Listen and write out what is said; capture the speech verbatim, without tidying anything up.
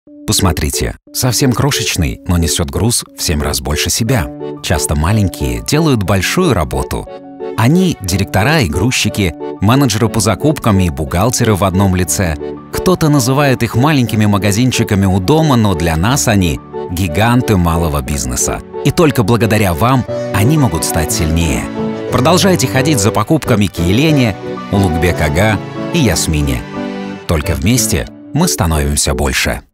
Посмотрите, совсем крошечный, но несет груз в семь раз больше себя. Часто маленькие делают большую работу. Они — директора и грузчики, менеджеры по закупкам и бухгалтеры в одном лице. Кто-то называет их маленькими магазинчиками у дома, но для нас они — гиганты малого бизнеса. И только благодаря вам они могут стать сильнее. Продолжайте ходить за покупками к Елене, Улугбек Ага и Ясмине. Только вместе мы становимся больше.